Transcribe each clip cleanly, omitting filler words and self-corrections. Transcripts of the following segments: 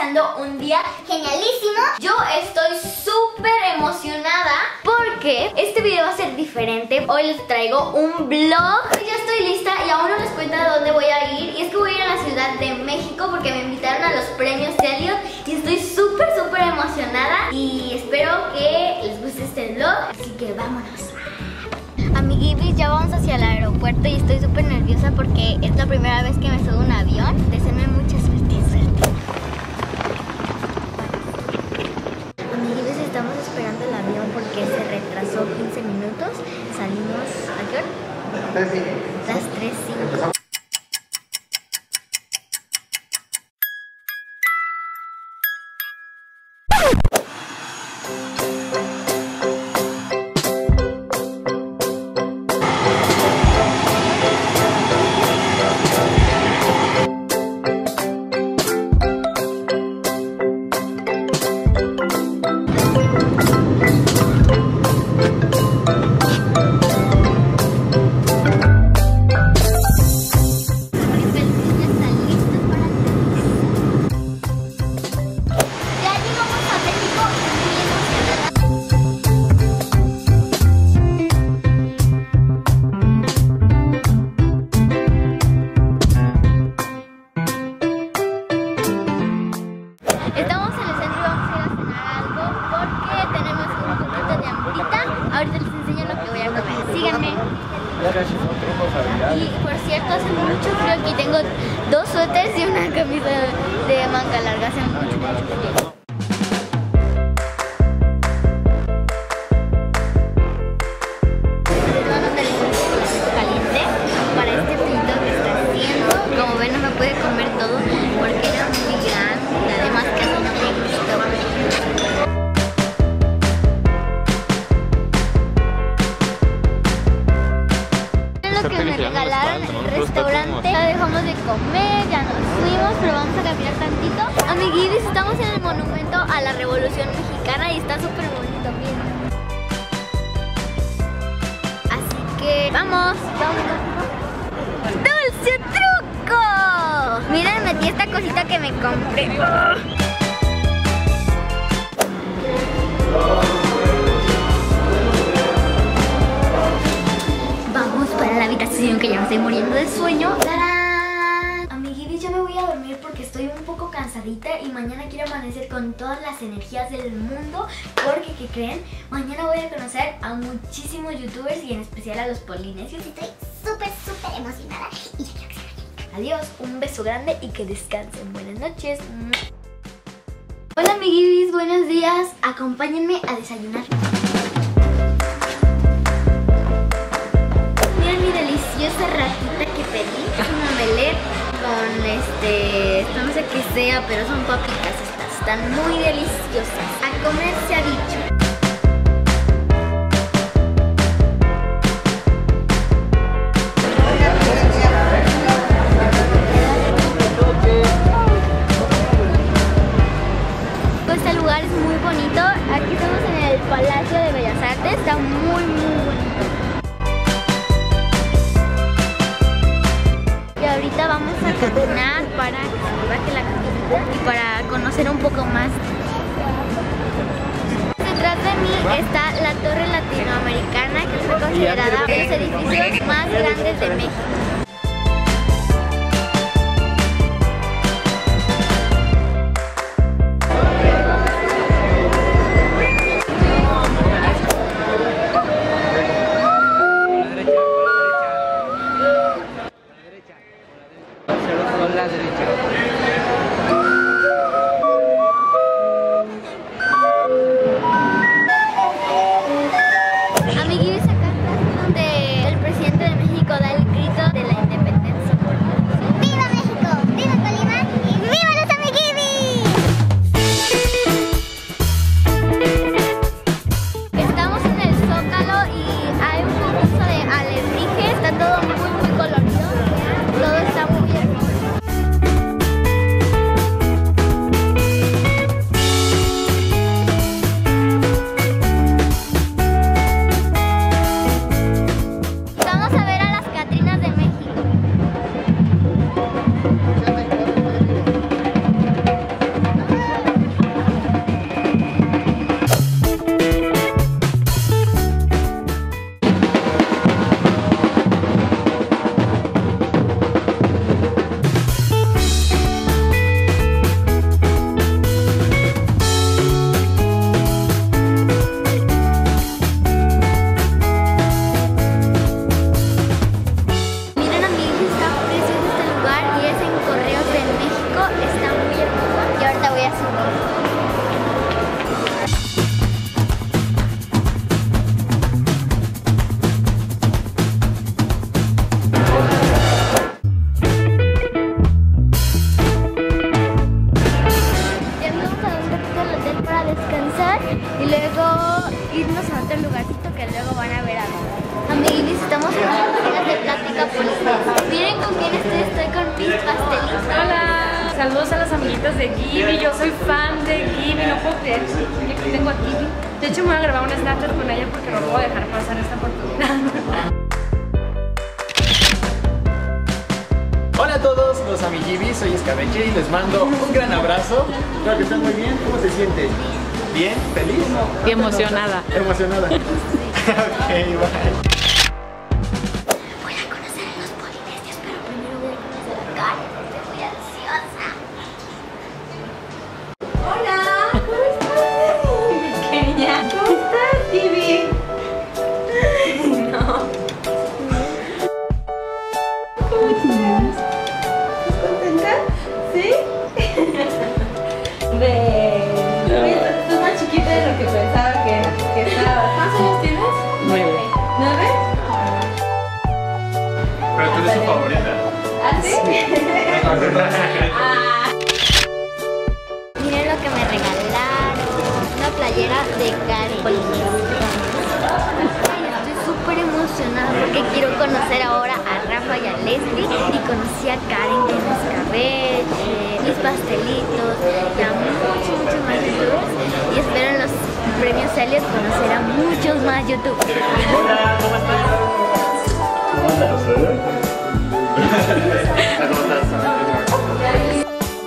pasando un día genialísimo. Yo estoy súper emocionada porque este video va a ser diferente. Hoy les traigo un vlog. Ya estoy lista y aún no les cuento a dónde voy a ir. Y es que voy a ir a la Ciudad de México porque me invitaron a los premios Elliot y estoy súper emocionada y espero que les guste este vlog. Así que vámonos. Amiguitos, ya vamos hacia el aeropuerto y estoy súper nerviosa porque es la primera vez que me subo a un avión. Deseenme mucha suerte. Amiguitos, estamos esperando el avión porque se retrasó 15 minutos. Salimos, ¿a qué hora? Las 3:05. Estamos en el centro y vamos a ir a cenar algo porque tenemos un poquito de hambrita. Ahorita les enseño lo que voy a comer. Síganme. Y por cierto, hace mucho frío aquí. Tengo 2 suéteres y una camisa de manga larga. Hace mucho frío. Caliente para este frito que está haciendo. Como ven, no me puede comer todo porque era muy grande. Además que a mí no me gustó. Es lo que me regalaron en el restaurante. Ya dejamos de comer, ya nos fuimos, pero vamos a caminar tantito. Amiguitos, estamos en el monumento a la Revolución Mexicana y está súper bonito, miren. Así que vamos. ¡Dulce truco! Miren, metí esta cosita que me compré. Vamos para la habitación que ya me estoy muriendo de sueño. ¡Tarán! Amiguitos, yo me voy a dormir porque estoy un poco cansadita y mañana quiero amanecer con todas las energías del mundo. Porque, ¿qué creen? Mañana voy a conocer a muchísimos youtubers y en especial a los polinesios. Y estoy súper emocionada. Y ya quiero que se vayan. Adiós, un beso grande y que descansen. Buenas noches. Hola amiguitos, buenos días. Acompáñenme a desayunar. Miren mi deliciosa rajita que pedí. Es un omelette con esto no sé qué sea, pero son papitas estas. Están muy deliciosas. A comer se ha dicho. Este lugar es muy bonito. Aquí estamos en el Palacio de Bellas Artes. Está muy bonito. Y ahorita vamos a caminar para que se me baje la caminata y para conocer un poco más. Detrás de mí está la Torre Latinoamericana, que fue considerada de los edificios más grandes de México. Amiguitos, acá está donde el presidente de México da el grito de la independencia. ¡Viva México! ¡Viva Colima! ¡Y viva los amiguitos! Estamos en el Zócalo y hay un concurso de alebrijes. Está todo muy colorido. Todo está muy hermoso. Saludos a las amiguitas de Gibi. Yo soy fan de Gibi, no puedo creer que aquí tengo a Gibi. De hecho me voy a grabar un Snapchat con ella porque no puedo dejar pasar esta oportunidad. Hola a todos los amigibis, soy Escabeche y les mando un gran abrazo. Espero que estén muy bien. ¿Cómo te sientes? ¿Bien? ¿Feliz? Y emocionada. Emocionada. Ok, bye. Voy a conocer a los polinesios, pero primero voy a conocer a Karen. Estoy muy ansiosa. Hola, ¿cómo estás? Pequeña, ¿cómo estás, Gibi? No. ¿Cómo estás? ¿Estás contenta? ¿Sí? Estás más chiquita de lo que pensaba que estabas. ¿Cuántos años tienes? 9. ¿9? Pero tú eres su favorita. ¿Ah, sí? Ah. Miren lo que me regalaron. Una playera de Karen Polinesia. Estoy súper emocionada porque quiero conocer ahora a Rafa y a Leslie. Y conocí a Karen con escabeche, mis pastelitos y a muchos más youtubers. Y espero en los premios Elliot conocer a muchos más youtubers. Hola, ¿cómo estás? ¿Cómo estás?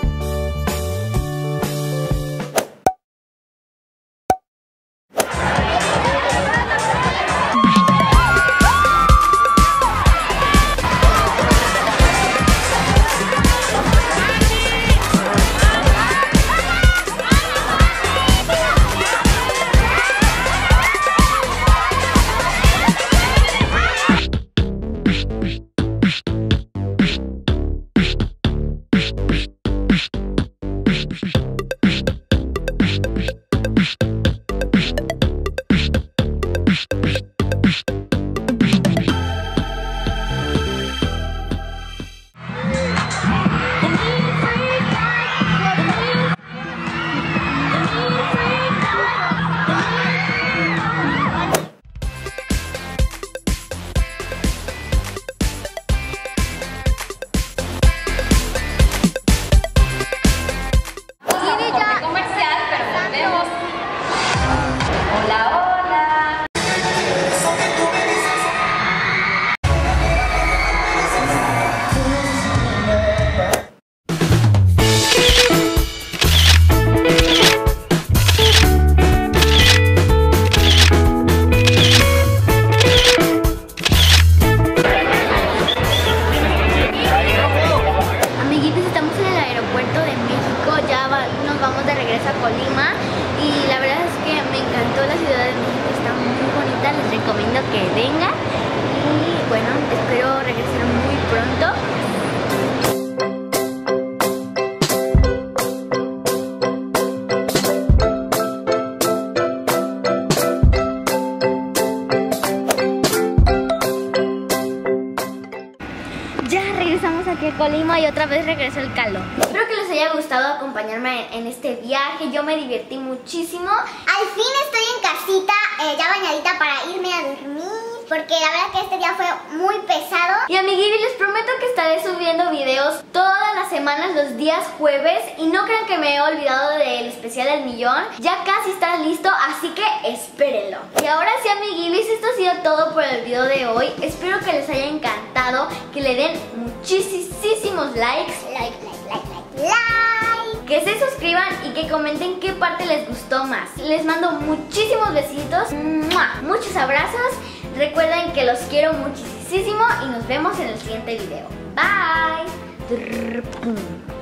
Vamos de regreso a Colima y la verdad es que me encantó la Ciudad de México, está muy bonita, les recomiendo que vengan y bueno, espero regresar muy pronto. Ya regresamos aquí a Colima y otra vez regresó el calor. Espero que les haya gustado acompañarme en este viaje. Yo me divertí muchísimo. Al fin estoy en casita, ya bañadita para irme a dormir, porque la verdad que este día fue muy pesado. Y amiguitos, les prometo que estaré subiendo videos todas las semanas, los días jueves. Y no crean que me he olvidado del especial del millón. Ya casi está listo, así que espérenlo. Y ahora sí, amiguitos, esto ha sido todo por el video de hoy. Espero que les haya encantado, que le den muchísimos likes. Like. Que se suscriban y que comenten qué parte les gustó más. Les mando muchísimos besitos, muchos abrazos. Recuerden que los quiero muchísimo y nos vemos en el siguiente video. Bye.